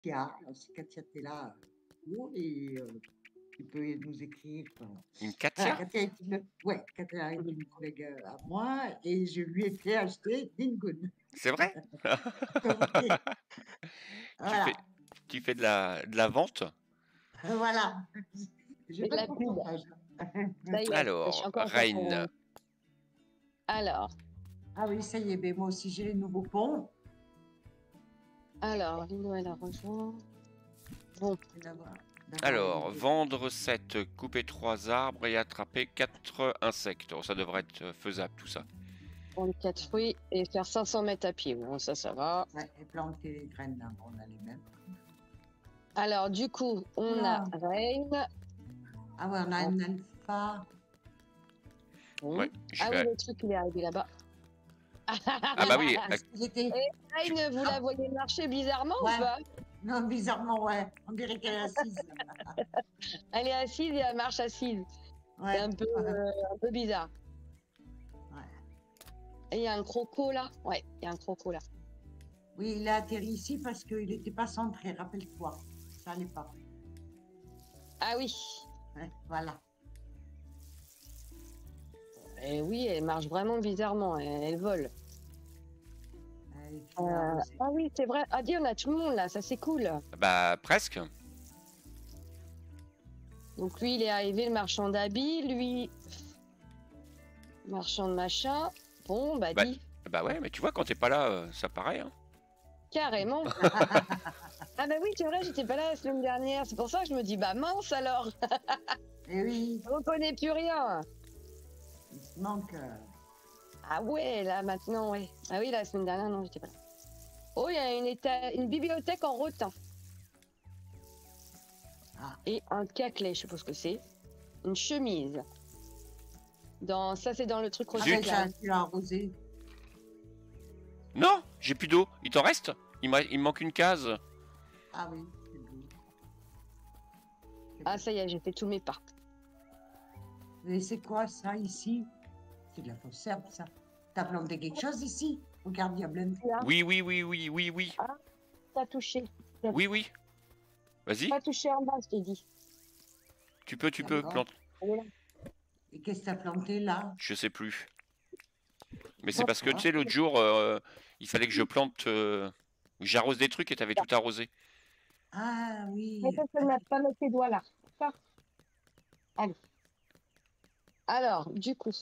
Katia. Alors, si Katia, t'es là, et tu peux nous écrire. Une Voilà, Katia? Katia est une collègue à moi et je lui ai fait acheter Dingun. C'est vrai? Ok, Tu fais, voilà. tu fais de la vente? Voilà. J'ai Et de pas de la pub. pourcentage. Ça y est, je suis Alors, encore en Reine. 91. Alors, Ah oui, ça y est, ben moi aussi j'ai les nouveaux ponts. Lino, elle a rejoint. Bon, D'abord, Alors, vendre 7, couper 3 arbres et attraper 4 insectes. Oh, ça devrait être faisable tout ça. prendre 4 fruits et faire 500 mètres à pied. Bon, ça va. ouais, et planter les graines d'un on a les mêmes. Alors, du coup, on Oula. a Reine. Ah ouais, on a une alpha. Bon. je Ah vais... oui, le truc, il est arrivé là-bas. Ah bah oui, Parce qu'il était... Et Reine, vous la voyez marcher bizarrement Ouais. ou pas? Non, bizarrement, ouais. On dirait qu'elle est assise. Elle est assise et elle marche assise. Ouais. C'est un peu bizarre. Ouais. Et il y a un croco là. Ouais, il y a un croco là. Oui, il a atterri ici parce qu'il n'était pas centré, rappelle-toi. Ça n'allait pas. Ah oui. Ouais, voilà. Et oui, elle marche vraiment bizarrement. Elle vole. Ah oui, c'est vrai. Ah, dis, on a tout le monde là. Ça, c'est cool. Bah, presque. Donc lui, il est arrivé, le marchand d'habits. Lui, marchand de machin. Bon, bah dis. Bah ouais, mais tu vois, quand t'es pas là, ça paraît. Hein. Carrément. Ah bah oui, c'est vrai, j'étais pas là la semaine dernière. C'est pour ça que je me dis, bah mince alors. Eh oui. Je reconnais plus rien. Il se manque... Ah ouais, là maintenant, ouais. Ah oui, la semaine dernière, non, j'étais pas là. Oh, il y a une bibliothèque en rotin. Ah. Et un caclet, je sais pas ce que c'est. Une chemise. Ça, c'est dans le truc Avec rotin. tu l'as arrosé. Non, j'ai plus d'eau. Il t'en reste? Il me manque une case. Ah oui, c'est beau. Ah, ça y est, j'ai fait tous mes pas. Mais c'est quoi ça ici? C'est de la fausse herbe, ça. T'as planté quelque chose ici? Regarde, il y a plein de... Oui. Ah, t'as touché. Oui. Vas-y. Pas touché en bas, je t'ai dit. Tu peux planter. Et qu'est-ce que t'as planté là? Je sais plus. Mais c'est parce que, tu sais, l'autre jour, il fallait que je plante... J'arrose des trucs et t'avais tout arrosé. Ah oui. Mais ça, ne m'a pas mettre tes doigts là. Ça. Allez. Alors, du coup.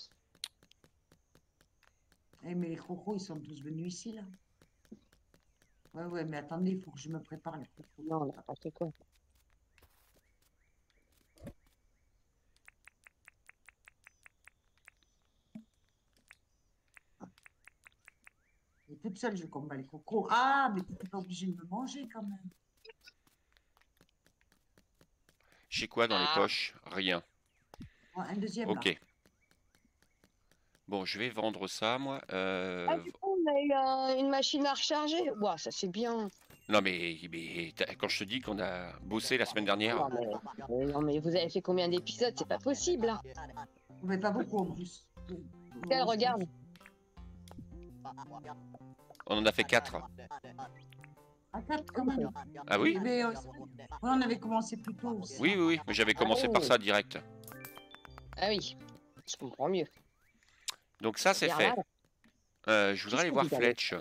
Eh, mais les crocos, ils sont tous venus ici, là. Ouais, mais attendez, il faut que je me prépare les crocos. Non, on n'a pas fait quoi. Et toute seule, je combats les crocos. Ah, mais t'étais pas obligé de me manger quand même. J'ai quoi dans les poches? Rien. Oh, un deuxième Ok. là. Bon, je vais vendre ça, moi. Ah, du coup, on a eu une machine à recharger. Ouah, ça c'est bien. Non, mais quand je te dis qu'on a bossé la semaine dernière... Non, mais vous avez fait combien d'épisodes? C'est pas possible. Hein. Mais pas beaucoup en plus. Quelle, regarde. On en a fait 4. Ah, 4 quand même. Ah oui? Mais, on avait commencé plus tôt aussi. Oui. Mais j'avais commencé par ça direct. Ah oui, je comprends mieux. Donc ça, c'est fait. Je voudrais aller voir Fletch.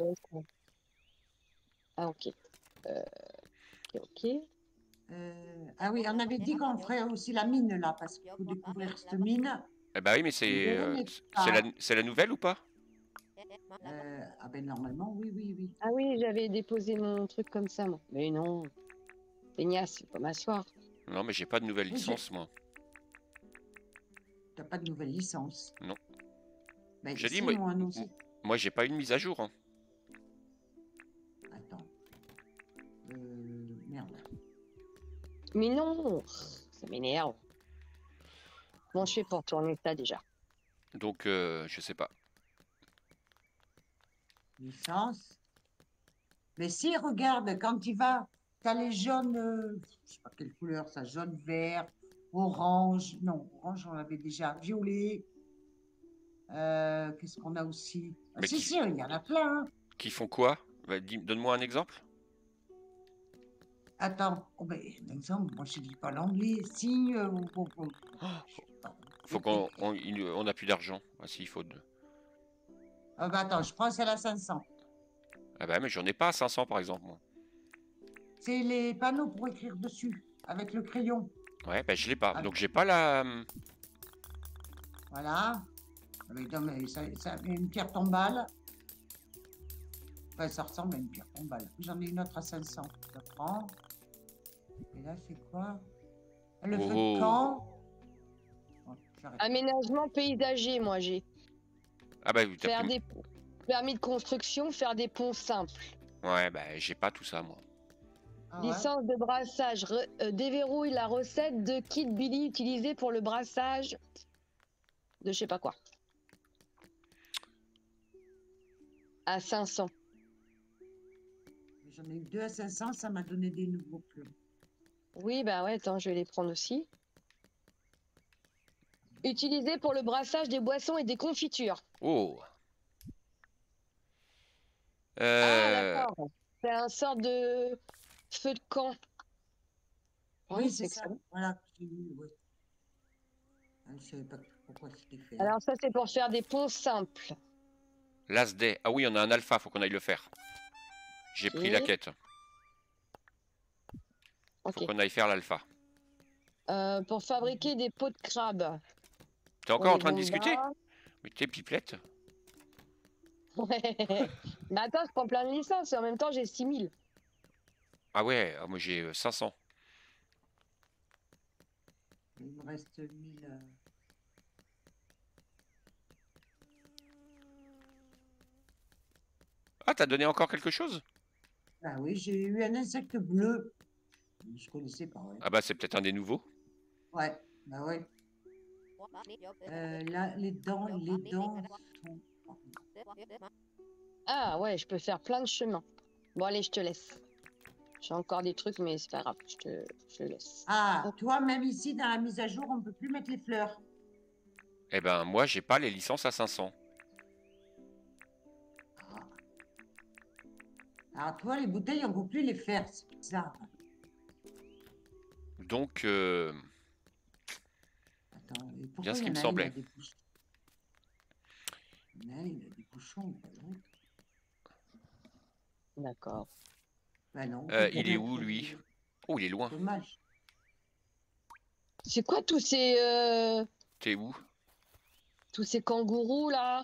Ah, ok. Ok. Ah oui, on avait dit qu'on ferait aussi la mine là, parce qu'il faut découvrir cette mine. Eh bah oui, mais c'est la nouvelle ou pas? Ah ben normalement, oui. Ah oui, j'avais déposé mon truc comme ça, moi. Mais non. Peignasse, faut pas m'asseoir. Non, mais j'ai pas de nouvelle licence, moi. T'as pas de nouvelle licence? Non. Ben, J'ai dit, moi j'ai pas une mise à jour. Hein. Attends. Merde. Mais non, ça m'énerve. Bon, je fais pour tourner ça déjà. Donc, je sais pas. Licence. Mais si, regarde, quand tu vas, t'as les jaunes, je sais pas quelle couleur ça, jaune, vert, orange. Non, orange, on l'avait déjà. Violet. Qu'est-ce qu'on a aussi? Ah, Mais si, il y en a plein. Hein. Qui font quoi? Donne-moi un exemple. Attends, oh, ben, un exemple, moi je dis pas l'anglais. Signe. Je sais pas. Faut on a plus d'argent. Ah si, il faut deux. Ah, bah, attends, je prends celle à 500. Ah bah mais j'en ai pas 500 par exemple moi. C'est les panneaux pour écrire dessus, avec le crayon. Ouais, bah je l'ai pas. Ah, Donc j'ai pas la. voilà. Ah, mais non, mais ça met une pierre tombale. Enfin, ça ressemble à une pierre tombale. J'en ai une autre à 500. Je prends. Et là, c'est quoi? Le feu de Oh. camp. Bon, j'arrête. Aménagement paysager, moi j'ai. Ah bah oui, t'as Faire plus. des permis de construction, faire des ponts simples. Ouais, bah j'ai pas tout ça moi. Ah ouais? Licence de brassage, déverrouille la recette de kit Billy utilisé pour le brassage de je sais pas quoi. À 500. J'en ai eu deux à 500, ça m'a donné des nouveaux plumes. Oui, bah ouais, attends, je vais les prendre aussi. Utilisé pour le brassage des boissons et des confitures. Oh. Ah, d'accord. C'est un sort de feu de camp. Oui, c'est ça. excellent. Voilà. Ouais. Ah, je savais pas pourquoi c'était fait. Alors ça, c'est pour faire des ponts simples. Last Day. Ah oui, on a un alpha, faut qu'on aille le faire. J'ai pris la quête. Faut Ok. qu'on aille faire l'alpha. Pour fabriquer des pots de crabe. T'es encore en train de discuter? Mais t'es pipelette. Ouais. Mais attends, je prends plein de licences et en même temps, j'ai 6000. Ah ouais, moi j'ai 500. Il me reste 1000. Ah, t'as donné encore quelque chose? Ah oui, j'ai eu un insecte bleu. Je connaissais pas, ouais. Ah bah c'est peut-être un des nouveaux. Ouais, bah ouais. Là, les dents sont. Ah ouais, je peux faire plein de chemins. Bon, allez, je te laisse. J'ai encore des trucs, mais c'est pas grave, je laisse. Ah, toi, même ici, dans la mise à jour, on peut plus mettre les fleurs. Eh ben moi j'ai pas les licences à 500. Ah. Alors, toi, les bouteilles, on peut plus les faire. C'est bizarre. Donc Attends, et pourquoi bien ce il qui y en me a un, il semblait. a des bouchons? Il y en a un, il a des bouchons, pas l'autre. D'accord. Bah non. Il est où lui? Oh, il est loin. Dommage. C'est quoi T'es où? tous ces kangourous là?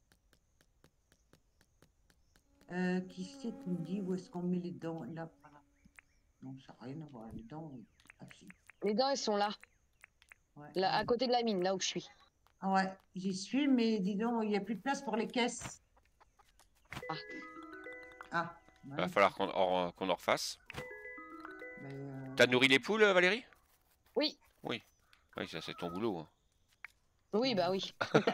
Qui c'est qui me dit où est-ce qu'on met les dents? Là, voilà. Non, ça n'a rien à voir. Les dents. Ah, si. Les dents, elles sont là, Ouais. là, à côté de la mine, là où je suis. Ah ouais, j'y suis, mais dis donc, il n'y a plus de place pour les caisses. Ah. Ah, Il ouais. va falloir qu'on en refasse. Mais, T'as nourri les poules, Valérie? Oui, Oui. Oui, ça c'est ton boulot. Hein. oui, bah oui.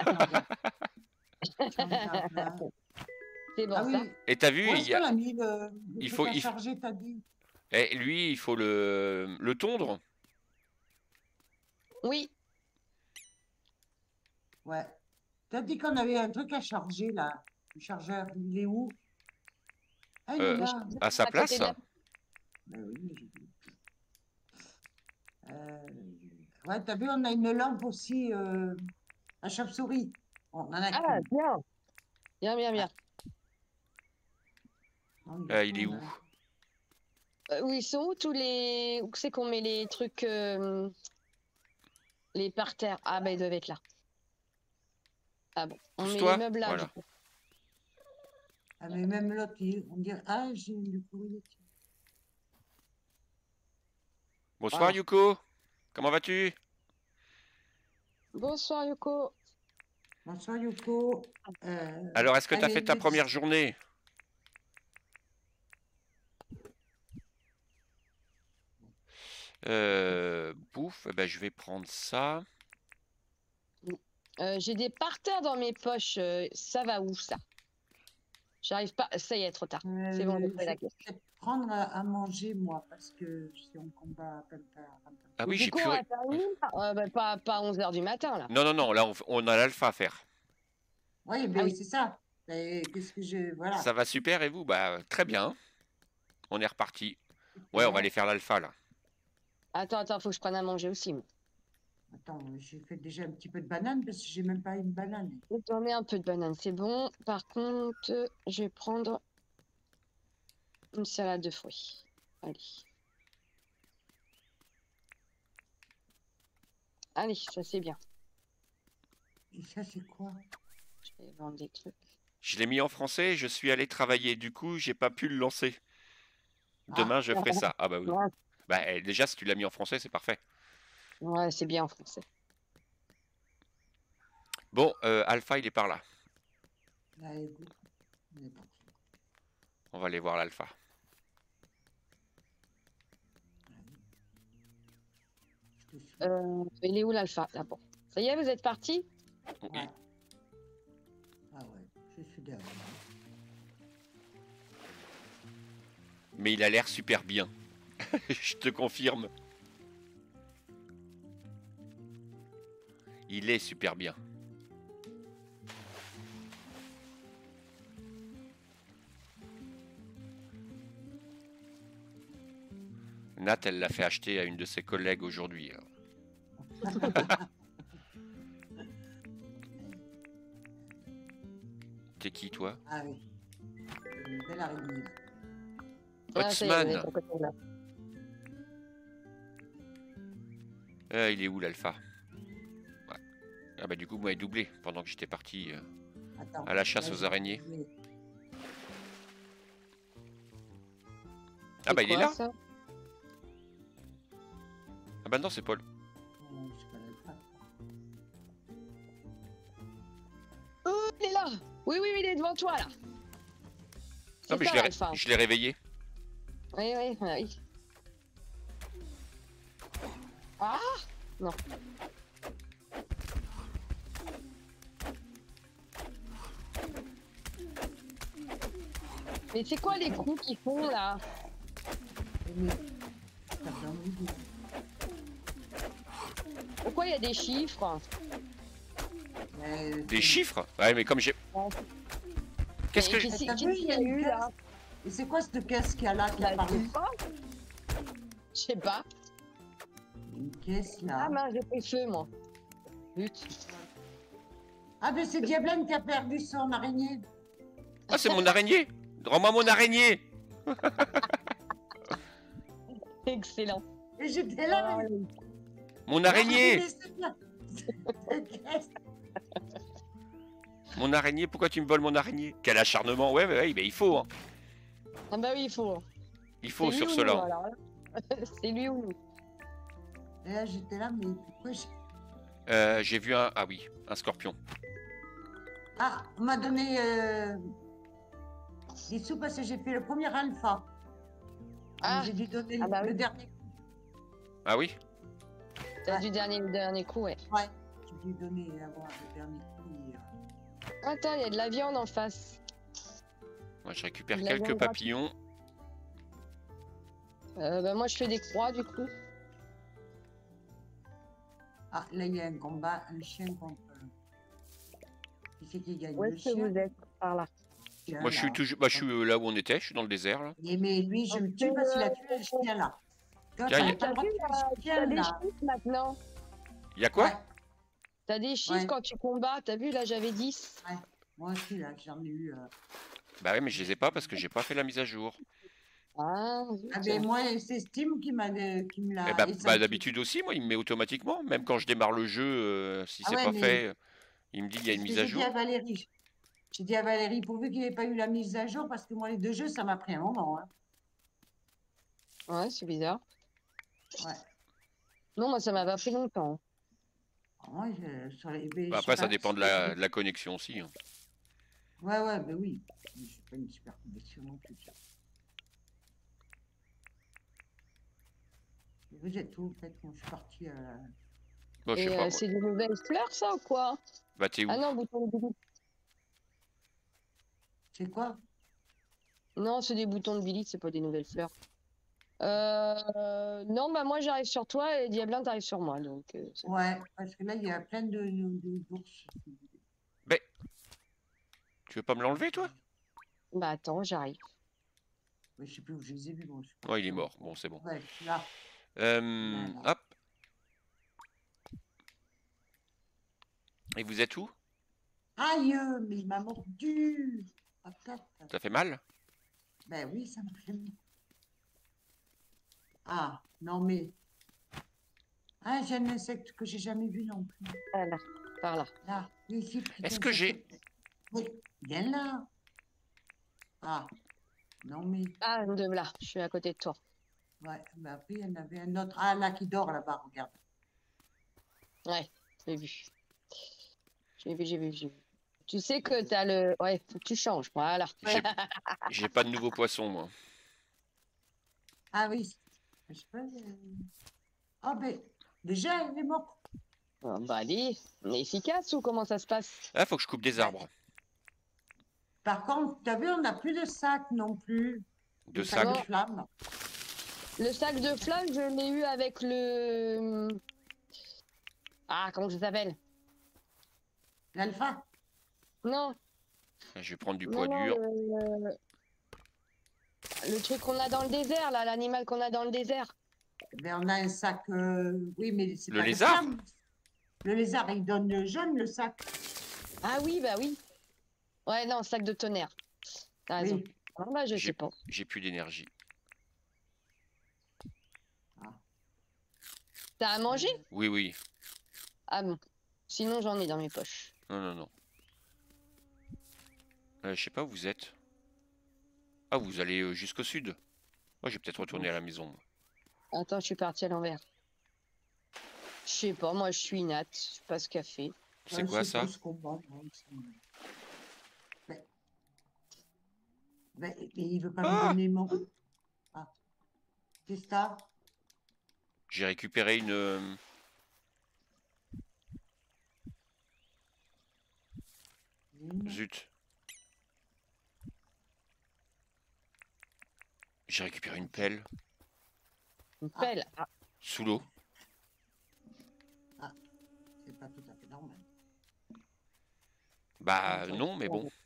Tiens, regarde là. C'est bon Ah ça. oui, Et t'as vu, où est-ce qu'on a mis le il truc faut- à il- charger, t'as dit? lui, il faut le tondre. Oui, Ouais. T'as dit qu'on avait un truc à charger là. Le chargeur, il est où? Ah, il est Euh, là. à sa à côté place. de la- Ben oui, mais j'ai oublié. Ouais, t'as vu, on a une lampe aussi à chauve-souris. On en a Ah, qu'une. bien. Bien, bien, bien. Non, Il est où? Où ils sont où tous les. Où c'est qu'on met les trucs. Les parterres? Ah, bah ils doivent être là. Ah bon. On met Pousse-toi. les meubles là. Voilà. du coup. Ah, mais même l'autre, on dirait, ah, j'ai le courrier. Bonsoir Ah. Yuko. Comment vas-tu? Bonsoir Yoko. Bonsoir Yoko. Alors, est-ce que t'as allez, fait ta le- première journée? Bouffe, eh ben, je vais prendre ça. J'ai des parterres dans mes poches. Ça va où ça? J'arrive pas. Ça y est, trop tard. C'est bon, j'ai je trouvé la vais clé. peut-être prendre à manger, moi, parce que je suis en combat à Penta. Ah oui, Du j'ai coup, pu. on va faire une nuit, là. Pas 11h du matin là. Non, non, non, là, on a l'alpha à faire. Oui, Ah mais oui. c'est ça. Mais qu'est-ce que je. Voilà. Ça va super et vous? Bah, très bien. On est reparti. Ouais, on va aller faire l'alpha là. Attends, faut que je prenne à manger aussi. Moi. Attends, j'ai fait déjà un petit peu de banane parce que j'ai même pas une banane. J'en ai un peu de banane, c'est bon. Par contre, je vais prendre une salade de fruits. Allez. Allez, ça c'est bien. Et ça, c'est quoi? Je vais vendre des trucs. Je l'ai mis en français, je suis allé travailler. Du coup, j'ai pas pu le lancer. Demain, je ferai ça. Ah bah oui. Ouais, Bah déjà, si tu l'as mis en français, c'est parfait. ouais, c'est bien en français. Bon, Alpha, il est par là. Là, écoute, on est parti. On va aller voir l'Alpha. Je te suis. Il est où l'alpha? Ah bon. Ça y est, vous êtes partis? Oui. Ouais. Ah ouais, je suis derrière. Mais il a l'air super bien. Je te confirme. Il est super bien. Nat, elle l'a fait acheter à une de ses collègues aujourd'hui. T'es qui, toi? Ah oui. Une belle araignée. Là. Ah, ça y est, vous Hotsman. êtes à côté de là. Il est où l'Alpha? Ouais. Ah bah du coup, moi, il est doublé pendant que j'étais parti Attends, à la chasse là, aux je vais araignées. trouver. Ah bah il est quoi, là. ça? Ah bah non, c'est Paul. Non, c'est pas l'alpha. Oh, il est là! Oui, oui, il est devant toi là. Non C'est mais ça l'alpha. je l'ai réveillé. Oui, oui, oui. Ah! Non. Mais c'est quoi les coups qu'ils font là? Mais t'as bien envie. Pourquoi il y a des chiffres? Des chiffres? Ouais, mais comme j'ai... Qu'est-ce que... Qui T'as c'est vu, qui il y a a une eu caisse. là? Et c'est quoi cette caisse qu'il y a là qui Bah, je apparaît? sais pas. Je sais pas. Une caisse Ah là. mince, j'ai pris feu moi. But. Ah, mais c'est Diablane qui a perdu son araignée. Ah, c'est mon araignée! Rends-moi mon araignée! Excellent. Et j'étais là. Ah, mais- oui. Mon Ah, araignée! mais c'est bien. Cette caisse. Mon araignée, pourquoi tu me voles mon araignée? Quel acharnement! Ouais, ouais, ouais, mais il faut, hein. Ah bah oui, il faut. Il faut C'est sur lui ou cela. nous, alors, là. C'est lui ou nous. Et là, j'étais là, mais pourquoi j'ai... J'ai vu un... Ah oui, un scorpion. Ah, on m'a donné des sous parce que j'ai fait le premier alpha. Ah, J'ai dû donner ah bah le oui. dernier. Ah oui? T'as Ouais. du dernier coup, ouais. Ouais, j'ai dû donner avant le dernier coup. Attends, il y a de la viande en face. Moi, je récupère Il a quelques bien papillons. Bah moi je fais des croix du coup. Ah, là, il y a un combat, un chien contre... Qui c'est qui gagne? Où Le est-ce que chien? vous êtes? Par là. Chien, Moi, je suis là. toujours... Bah, je suis là où on était, je suis dans le désert, là. Mais lui, je le tue parce qu'il a tué le chien, là. Toi, Tiens, t'as il y a- pas le droit de tuer le chien, T'as des là. chiffres maintenant. Il y a quoi? Ouais, T'as des chiffres Ouais. quand tu combats. T'as vu là j'avais 10. moi aussi, là, j'en ai eu... Bah ouais, mais je les ai pas parce que j'ai pas fait la mise à jour. Ah, zut. Ah, ben moi, c'est Steam qui me l'a... Eh bah, et ça bah, me- d'habitude aussi, moi, il me met automatiquement. Même quand je démarre le jeu, si Ah c'est ouais, pas mais- fait, il me dit il y a une Parce que mise à j'ai dit jour. à Valérie, j'ai dit à Valérie, pourvu qu'il n'ait pas eu la mise à jour, parce que moi, les deux jeux, ça m'a pris un moment. Hein. Ouais, c'est bizarre. Ouais. Non, moi ça m'a pas pris longtemps. Moi, sur les, ben, Bah, je sais après, ça pas, dépend de sur- de la connexion aussi, hein. Ouais, ouais, ben oui. Je suis pas une super connexion non plus. Tiens. Vous êtes où, en fait, quand je suis partie Bon, je Et sais pas. Moi. c'est des nouvelles fleurs ça ou quoi? Bah, t'es où? Ah non, bouton de Billy. C'est quoi? Non, c'est des boutons de Billy, c'est pas des nouvelles fleurs. Non, bah moi j'arrive sur toi et Diablin t'arrive sur moi. Donc, c'est- Ouais, parce que là, il y a plein d'ours. Tu veux pas me l'enlever, toi? Bah attends, j'arrive. Oui, je sais plus où je les ai vus. Bon, Ouais, il est mort. Bon, c'est bon. Ouais, là. Hop. Et vous êtes où? Aïe, mais il m'a mordu. Patate. Ça fait mal? Ben oui, ça m'a fait mal. Ah, non, mais. Ah, j'ai un insecte que j'ai jamais vu non plus. Voilà, par là. Là, ici, putain, Est-ce que ça j'ai... fait- Oui, viens là. Ah, non, mais. Ah, de là, je suis à côté de toi. Ouais, mais après, il y en avait un autre. Ah, là, qui dort là-bas, regarde. Ouais, j'ai vu. J'ai vu. Tu sais que t'as le... Ouais, faut que tu changes, voilà. J'ai pas de nouveaux poissons, moi. Ah oui. Je sais pas. Ah, ben, déjà, il est mort. Bah allez, on est efficace ou comment ça se passe? Ah, faut que je coupe des arbres. Par contre, tu as vu, on n'a plus de sac non plus. De Le sac sacs. de flammes. Le sac de flammes, je l'ai eu avec le... Ah, comment ça s'appelle? L'alpha. Non, Je vais prendre du non, poids non, dur. le truc qu'on a dans le désert, là, l'animal qu'on a dans le désert. Ben, on a un sac. Oui, mais c'est Le pas de lézard? flammes. Le lézard, il donne le jaune, le sac. Ah oui, bah oui. Ouais, non, sac de tonnerre. T'as raison. Oui. Ah, bah je sais pas. J'ai plus d'énergie. T'as à manger? Oui, oui. Ah bon. Sinon, j'en ai dans mes poches. Non, non, non. Je sais pas où vous êtes. Ah, vous allez jusqu'au sud. Moi, je vais peut-être retourner à la maison. moi. Attends, je suis partie à l'envers. Je sais pas, moi je suis Nat, je passe café. C'est quoi ça? Ben, il veut pas me Ah! donner mon. Ah. C'est ça. J'ai récupéré une... Zut. J'ai récupéré une pelle. Une pelle. Ah, Sous l'eau. C'est pas tout à fait normal. Bah non, mais bon.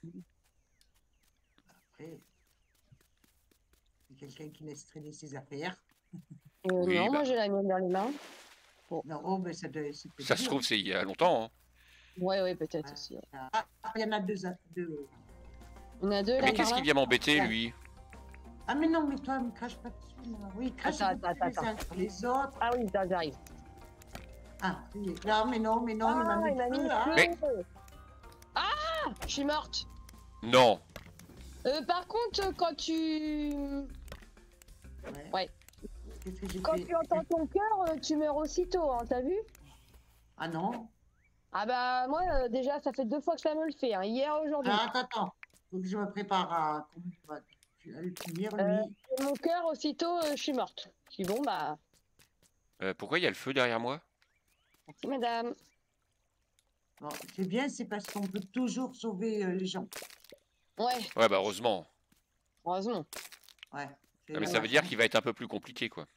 Après, c'est quelqu'un qui laisse traîner ses affaires. Oui, non, bah. moi j'ai la mienne dans les mains. Non, oh, ben ça, c'est Ça se trouve, c'est il y a longtemps. Hein. Ouais, peut-être aussi. Ouais. Ah, il y en a deux. Il y en a deux là. Mais qu'est-ce par qui là. vient m'embêter, lui? Ah, mais non, mais toi, me crache pas dessus. Là. Oui, crache Attends. les uns sur les autres. Ah oui, j'arrive. Ah, oui. Non, mais non, il m'a mis il m'a mis le le feu, hein. Mais- feu. Ah, je suis morte. Non. Par contre, quand tu... Ouais. Qu'est-ce que j'ai Quand fait? tu entends ton cœur, tu meurs aussitôt, hein, t'as vu? Ah non. Ah bah moi, déjà, ça fait 2 fois que ça me le fait, hein, hier et aujourd'hui. Ah, attends. Faut que je me prépare à. Comment tu vas le finir, lui. Mon cœur, aussitôt, je suis morte. Je dis bon, bah, Pourquoi il y a le feu derrière moi? merci madame. Bon, c'est bien, c'est parce qu'on peut toujours sauver les gens. Ouais, Ouais, bah heureusement. heureusement. Ouais. Ah, mais ça veut dire qu'il va être un peu plus compliqué, quoi.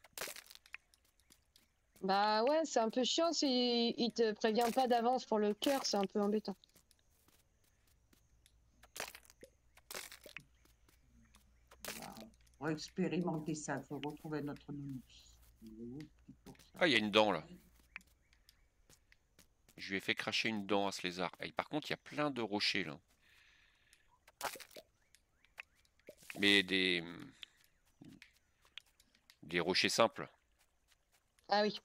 Bah ouais, c'est un peu chiant s'il il te prévient pas d'avance pour le cœur, c'est un peu embêtant. On va expérimenter ça. Il faut retrouver notre nounours. Ah, il y a une dent, là. Je lui ai fait cracher une dent à ce lézard. Et par contre, il y a plein de rochers, là. Mais des rochers simples. Ah oui.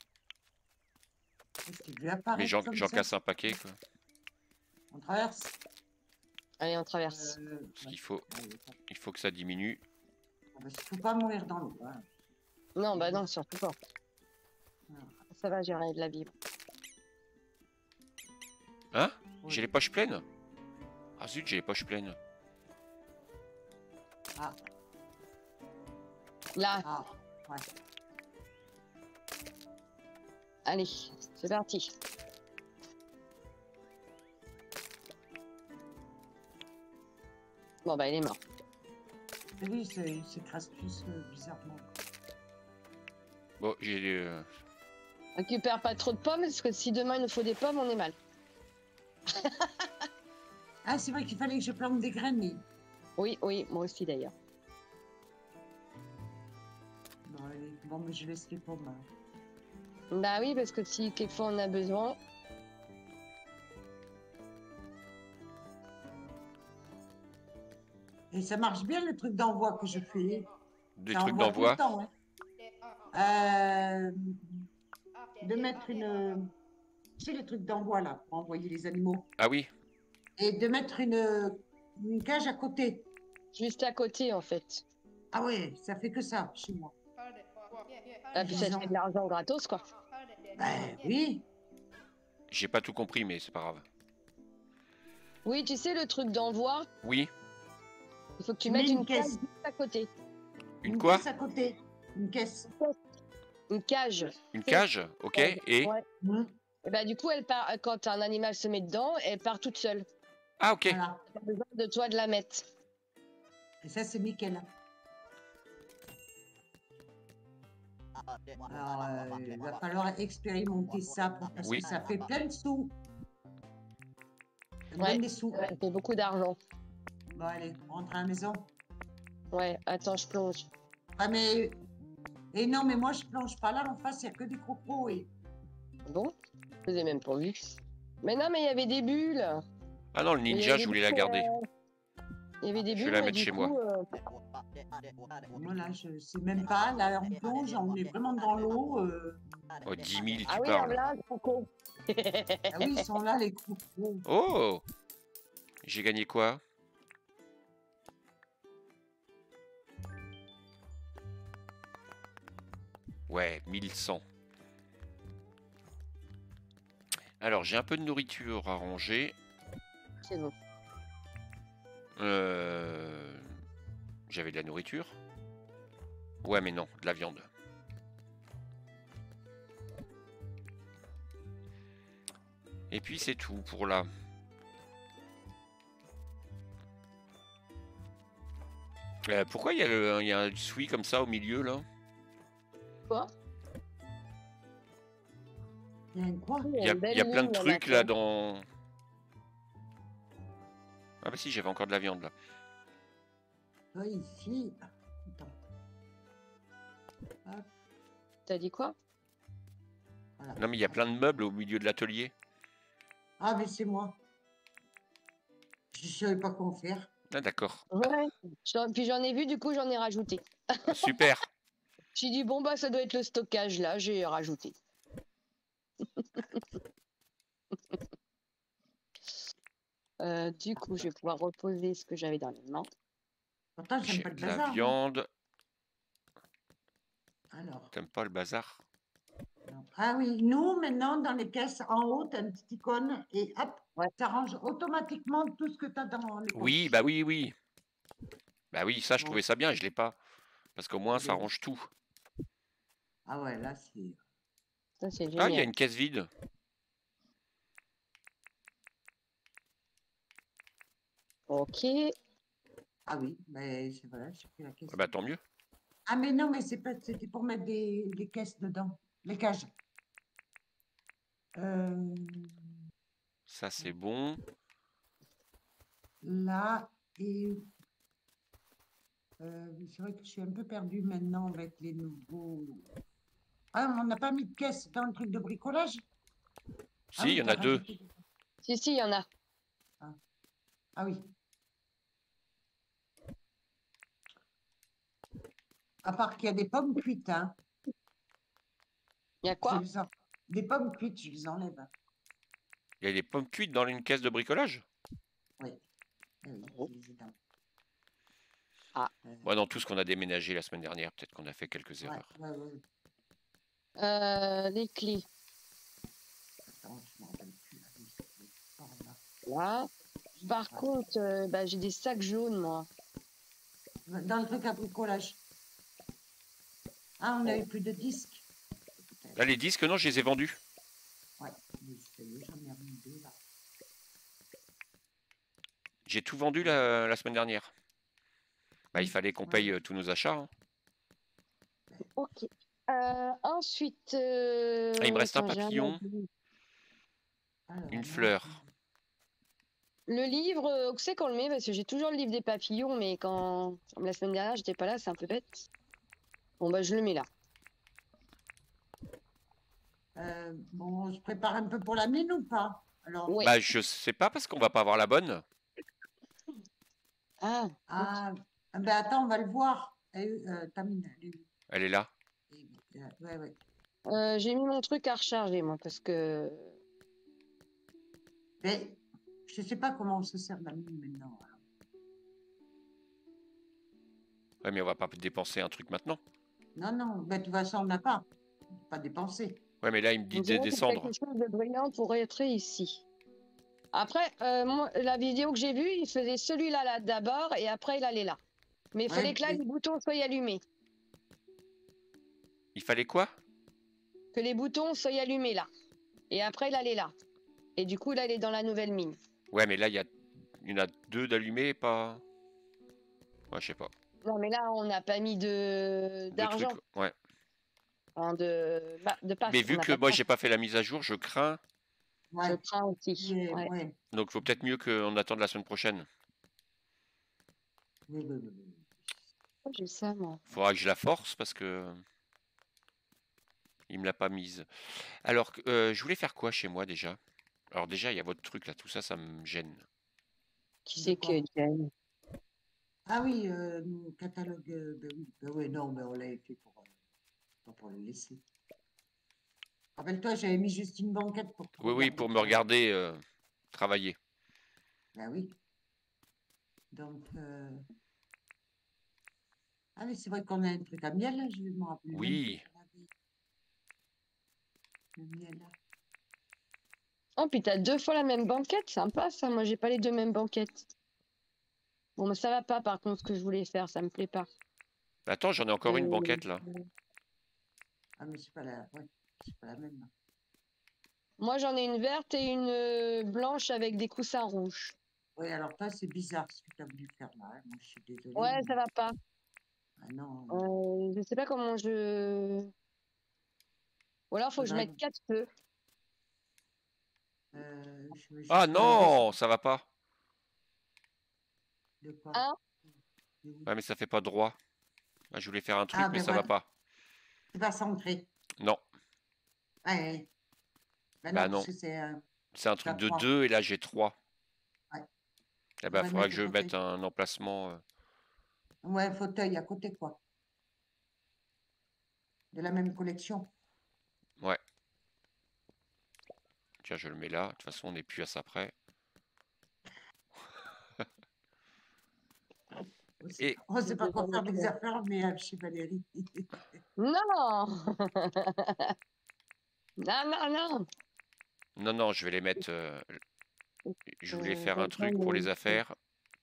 Est-ce qu'il lui apparaît Mais j'en comme j'en ça? casse un paquet, quoi. On traverse. Allez, on traverse. Parce qu'il faut que ça diminue. Il ne faut pas mourir dans l'eau. Hein. Non, bah non, surtout pas. Ah. Ça va, j'ai rien de la vie. Hein? J'ai les poches pleines? Ah zut, j'ai les poches pleines. Ah, Là, ah, ouais. allez, c'est parti. Bon bah il est mort. Oui, il s'écrase plus bizarrement. Bon, j'ai... Récupère pas trop de pommes, parce que si demain il nous faut des pommes, on est mal. Ah, c'est vrai qu'il fallait que je plante des graines. Oui, moi aussi d'ailleurs. Bon, mais je laisse les pommes. Bah oui, parce que si quelquefois on a besoin. Et ça marche bien le truc d'envoi que je fais. Des Ça trucs envoie tout le d'envoi. temps, hein. De mettre une. Tu sais, les trucs d'envoi là, pour envoyer les animaux. Ah oui, Et de mettre une cage à côté. Juste à côté, en fait. Ah ouais, ça fait que ça chez moi. Ah, puis ça te fait de l'argent gratos, quoi. Ben oui. j'ai pas tout compris, mais c'est pas grave. Oui, tu sais, le truc d'envoi, Oui, il faut que tu Tu mettes mets une une cage caisse. juste à côté. une quoi? Caisse à côté. Une caisse. Une cage. Une cage, ok, et... Ouais. Mmh. Et bah, du coup, elle part, quand un animal se met dedans, elle part toute seule. Ah ok, Voilà. Pas besoin de toi de la mettre. Et ça, c'est nickel. Alors, il va falloir expérimenter ça parce Oui. que ça fait plein de sous. Ça me Ouais. donne des sous. Ça fait beaucoup d'argent. Bon, allez, on rentre à la maison. Ouais, attends, je plonge. Ah, mais. Et non, mais moi, je plonge pas là. En face, il n'y a que des crocos. Et... Bon, je l'ai même pas vu. Mais non, mais il y avait des bulles. Ah non, le Il y ninja, avait je des voulais la bulles, garder. Il y avait des Je vais bulles, la mais mettre du chez coup, moi. Moi, là, je sais même pas. Là, on plonge, on est vraiment dans l'eau. Oh, 10 000, Ah tu oui, parles. là, croco. Ah oui, ils sont là, les crocos. Oh, j'ai gagné quoi? Ouais, 1100. Alors, j'ai un peu de nourriture à ranger. C'est bon. J'avais de la nourriture. Ouais, mais non, de la viande. Et puis c'est tout pour là. Pourquoi il y a un souis comme ça au milieu là? Quoi? Il y a un quoi? Il y a plein de trucs là dans... Ah bah si, j'avais encore de la viande là. Ah, ici. Attends. Hop, T'as dit quoi? voilà. Non mais il y a plein de meubles au milieu de l'atelier. Ah, mais c'est moi. Je ne savais pas quoi faire. Ah d'accord. Ouais. Puis j'en ai vu, du coup, j'en ai rajouté. Super. J'ai dit, bon, bah, ça doit être le stockage, là, j'ai rajouté. Du coup, je vais pouvoir reposer ce que j'avais dans les mains. Pourtant, j'aime J'ai pas le de la bazar. Moi. viande. Alors. T'aimes pas le bazar? Non. Ah oui, nous, maintenant, dans les caisses en haut, tu as une petite icône et hop, Ouais. ça range automatiquement tout ce que tu as dans les Oui, poches. bah oui, oui. Bah oui, ça je Bon. trouvais ça bien, je l'ai pas. Parce qu'au moins ça Bien. range tout. Ah ouais, là, c'est... Ça, c'est Ah, il y a génial. une caisse vide. Ok. Ah oui, mais c'est vrai, j'ai pris la caisse. Ah bah tant mieux. Ah mais non, mais c'est pas, c'était pour mettre des caisses dedans, les cages. Ça c'est bon. Là, et c'est vrai que je suis un peu perdue maintenant avec les nouveaux... Ah, on n'a pas mis de caisse dans le truc de bricolage? Si, il y en t'as a deux. rajouté. Si, il y en a. Ah oui. À part qu'il y a des pommes cuites, hein. Il y a Je quoi? les en- Des pommes cuites, je les enlève. Il y a des pommes cuites dans une caisse de bricolage? Oui. Oui, Oh. je les ai dans- Ah. Moi, dans tout ce qu'on a déménagé la semaine dernière, peut-être qu'on a fait quelques Ouais, erreurs. ouais. Les clés. Attends, je m'en rappelle plus. Là, par là. Là. Par contre, bah, j'ai des sacs jaunes, moi. Dans le truc à bricolage. Ah, on n'avait plus de disques. Là, les disques, non, je les ai vendus. Ouais, mais ça y est, j'en ai remis deux là. J'ai tout vendu la semaine dernière. Bah, il fallait qu'on paye tous nos achats. Hein. Ok. Ensuite. Ah, il me reste un attends, j'ai papillon, Alors, une moi, fleur. Le livre, où c'est qu'on le met? Parce que j'ai toujours le livre des papillons, mais quand. Comme la semaine dernière, j'étais pas là, c'est un peu bête. Bon, bah, je le mets là. Bon, on se prépare un peu pour la mine ou pas? Alors, Oui. Bah, je sais pas parce qu'on va pas avoir la bonne. Ah, ah, ben attends, on va le voir. Ta mine, elle est où? Elle est là. Ouais, ouais. j'ai mis mon truc à recharger, moi, parce que... Mais je sais pas comment on se sert de la mine maintenant. Ouais, mais on va pas dépenser un truc maintenant. Non, non, ben, de toute façon, on n'a pas dépensé. Ouais, mais là, il me dit On de dirait que descendre. quelque chose de brillant pourrait être ici. Après, moi, la vidéo que j'ai vue, il faisait celui-là là, d'abord et après il allait là. Mais il Ouais, fallait que là, mais- les boutons soient allumés. Il fallait quoi? Que les boutons soient allumés là. Et après, il allait là. Et du coup, là, il est dans la nouvelle mine. Ouais, mais là, il y en a deux d'allumés, pas. Ouais, je sais pas. Non, mais là, on n'a pas mis Deux trucs. d'argent. Ouais. Enfin, de passe. Mais On vu n'a que pas de moi, passe. j'ai pas fait la mise à jour, je crains. Je ouais, crains aussi. ouais, Ouais. ouais. Donc, il faut peut-être mieux qu'on attende la semaine prochaine. Oui, oui, oui, oui. Pourquoi j'ai ça, moi? Faudra que je la force parce que il me l'a pas mise. Alors, je voulais faire quoi chez moi déjà? Alors déjà, il y a votre truc là, tout ça, ça me gêne. Qui De c'est quoi? que Jen? Ah oui, nos catalogues, ben oui, non, mais on l'avait fait pas pour le laisser. Rappelle-toi, j'avais mis juste une banquette pour te Oui, oui, regarder pour me travailler. regarder travailler. Ben oui. Donc, ah oui, c'est vrai qu'on a un truc à miel, là, je me rappelle même plus Oui. qu'on avait le miel là. Oh, puis t'as 2 fois la même banquette. Sympa, ça. Moi, j'ai pas les 2 mêmes banquettes. Bon, mais ça va pas, par contre, ce que je voulais faire. Ça me plaît pas. Attends, j'en ai encore une Euh, banquette là. Ah, mais c'est pas la même. Là. Moi, j'en ai une verte et une blanche avec des coussins rouges. Oui, alors toi, c'est bizarre ce que tu as voulu faire là. Hein. Moi, je suis désolée. Ouais, Mais... ça va pas. Ah non, Je sais pas comment je... Ou alors, faut que je faudrait... mette 4 feux. je veux Ah juste regarder non, ça va pas. de quoi. Un. Ouais, mais ça fait pas droit. Ah, je voulais faire un truc, Ah, mais ben ça va voilà, pas. tu vas centrer. Non, Ouais, ouais. Ben bah non, parce non. que c'est C'est un tu as truc de 3. 2 et là j'ai 3. Ouais. Eh ben, Faudrait faudra mettre que à je côté. mette un emplacement. Ouais, fauteuil à côté, quoi. De la même collection. Ouais. Tiens, je le mets là. De toute façon, on n'est plus à ça près. Et On ne sait pas quoi faire des affaires, mais chez Valérie. Non! Non, non, non! non, non, je vais les mettre. Je voulais faire un truc pour les Regarde, affaires.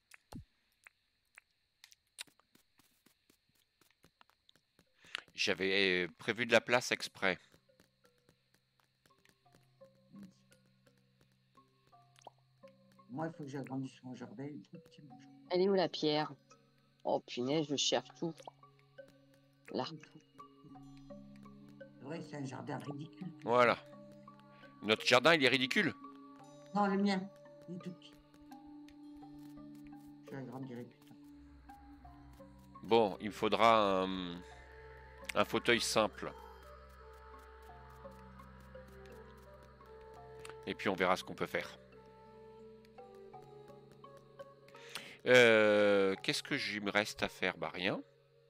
J'avais prévu de la place exprès. Moi, il faut que j'agrandisse mon jardin. Il est trop petit, mon jardin. elle est où la pierre? Oh punaise, je cherche tout. Là. C'est vrai, c'est un jardin ridicule. Voilà. Notre jardin, il est ridicule. Non, le mien, il est tout petit. Je l'agrandirai plus tard. Bon, il me faudra un fauteuil simple. Et puis on verra ce qu'on peut faire. Qu'est-ce que je me reste à faire? Bah rien.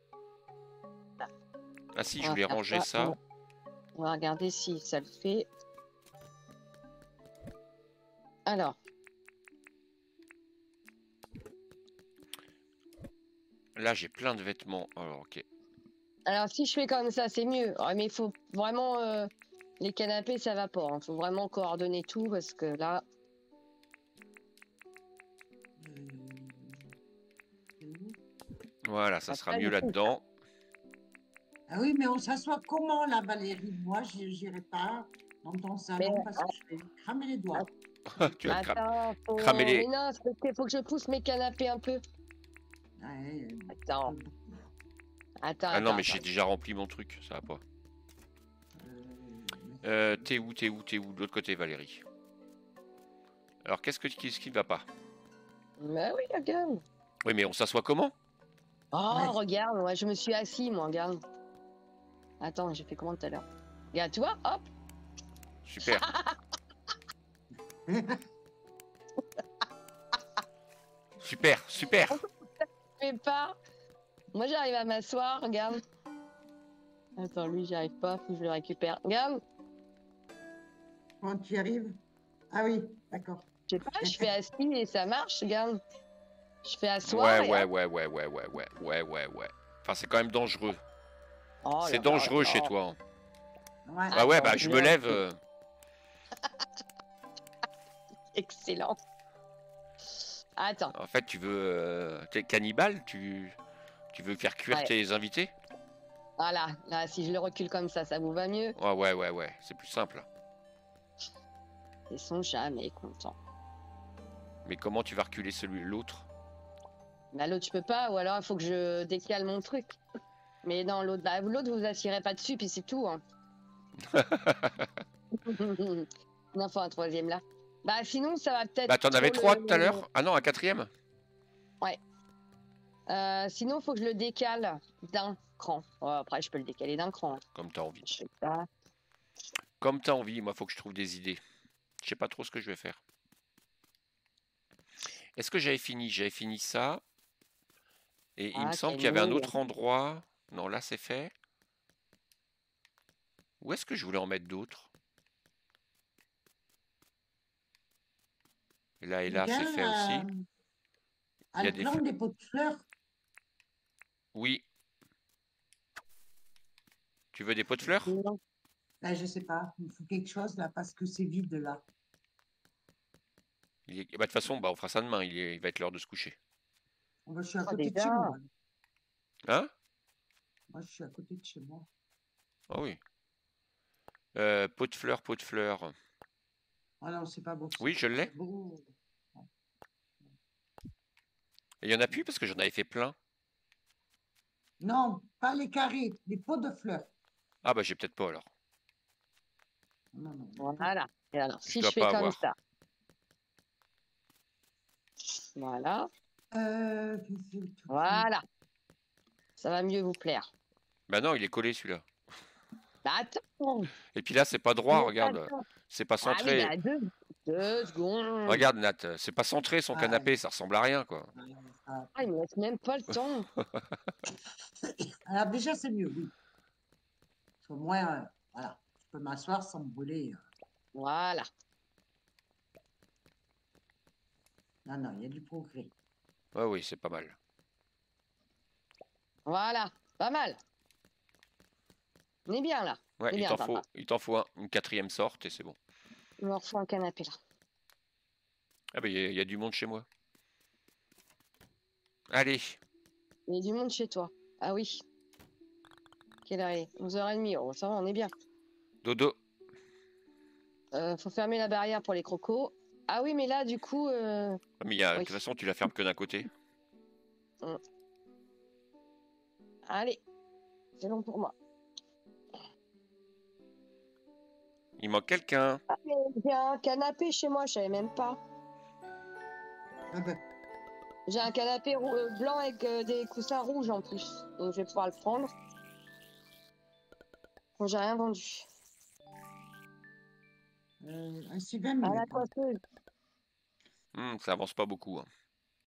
Ah si, je On va voulais faire ranger ça. On va regarder si ça le fait. Alors. Là, j'ai plein de vêtements. Alors, ok. Alors, si je fais comme ça, c'est mieux. Ouais, mais il faut vraiment... les canapés, ça va pas. Il faut vraiment coordonner tout parce que là... C'est où? Voilà, ça sera Après, mieux là-dedans. Ah oui, mais on s'assoit comment là, Valérie? Moi, je n'irai pas dans ton salon Mais, parce que je vais cramer les doigts. Tu vas te Attends, cramer les... mais non, c'est parce qu'il faut que je pousse mes canapés un peu. Ouais, Attends, attends, Ah non, attends, mais j'ai attends. déjà rempli mon truc, ça va pas. T'es où de l'autre côté, Valérie? Alors, qu'est-ce qui ne va pas? Mais oui, regarde. Oui, mais on s'assoit comment? Oh, Ouais. regarde, moi, je me suis assis, moi, regarde. Attends, j'ai fait comment tout à l'heure? Regarde, tu vois, hop. Super. Super, super. Mais pas. Moi, j'arrive à m'asseoir, regarde. Attends, lui, j'y arrive pas, faut que je le récupère. Regarde, Quand tu y arrives? Ah oui, d'accord. je sais pas, je fais assis et ça marche, regarde. Je fais Ouais, asseoir et ouais, hop. ouais, ouais, ouais, ouais, ouais, ouais, ouais, ouais. Enfin, c'est quand même dangereux. Oh C'est là là dangereux là chez là. toi, hein. Ouais. Ah ouais, Attends, bah je je le me lève. recule. Excellent. Attends, En fait, tu veux. T'es cannibale? Tu veux faire cuire ouais, tes invités? voilà. Là, si je le recule comme ça vous va mieux? Ouais, ouais, ouais, ouais. C'est plus simple. Ils sont jamais contents. Mais comment tu vas reculer l'autre? Bah, l'autre, je peux pas, ou alors il faut que je décale mon truc. Mais non, l'autre, bah, l'autre, vous assirez pas dessus, puis c'est tout. Hein. Il en faut un troisième là. Bah, sinon, ça va peut-être Bah, t'en avais trop 3 le. tout à l'heure? Ah non, un quatrième? Ouais. Sinon, il faut que je le décale d'un cran. Oh, après, je peux le décaler d'un cran. Hein. Comme t'as envie. Je fais ça. Comme t'as envie, moi, faut que je trouve des idées. Je sais pas trop ce que je vais faire. Est-ce que j'avais fini? J'avais fini ça. Et il me Ah, semble quelle qu'il y avait un nouille. autre endroit. Non, là, c'est fait. Où est-ce que je voulais en mettre d'autres? Et là, c'est Quelqu'un fait aussi. a Il y a le des... plan des pots de fleurs? Oui. Tu veux des pots de fleurs? Non. Ben, je sais pas. Il faut quelque chose là parce que c'est vide là. Bah, de toute façon, bah, on fera ça demain. Il va être l'heure de se coucher. Moi, je suis à Oh, côté de chez déjà. moi. Hein? Moi, je suis à côté de chez moi. Ah oui. Pot de fleurs, pot de fleurs. Ah non, c'est pas beau ça. Oui, je l'ai. C'est beau. Et il y en a plus parce que j'en avais fait plein. Non, pas les carrés, les pots de fleurs. Ah bah j'ai peut-être pas alors. Non, non. Voilà. Et alors, Je si je dois fais pas comme avoir. ça. Voilà. Qu'est-ce que c'est? Voilà. Ça va mieux vous plaire. Bah non, il est collé celui-là. Bah, attends. Et puis là, c'est pas droit, Mais regarde. attends. C'est pas Ah oui, centré. bah, deux secondes. Regarde Nat, c'est pas centré son Ah, canapé, ça ressemble à rien quoi. ah. Ah, il me laisse même pas le temps. Alors déjà, c'est mieux, oui. Au moins, voilà, je peux m'asseoir sans me brûler. Voilà. Non, non, il y a du progrès. Ouais, oui, c'est pas mal. Voilà. Pas mal. On est bien là. Ouais, On est bien, papa. il t'en faut une quatrième sorte et c'est bon. Il me refaut un canapé là. Ah bah il y a du monde chez moi. Allez, Il y a du monde chez toi. Ah oui. Quelle heure il est 11h30. Oh, ça va, on est bien. dodo. Faut fermer la barrière pour les crocos. Ah oui, mais là, du coup. Ah, mais de Oui. toute façon, tu la fermes que d'un côté. Allez. C'est long pour moi. Il manque quelqu'un. Ah, mais j'ai un canapé chez moi, je savais même pas. Ah ben, J'ai un canapé blanc avec des coussins rouges en plus. Donc je vais pouvoir le prendre. Bon, j'ai rien vendu. c'est 20 À la minutes. coiffeuse. Ça avance pas beaucoup, hein.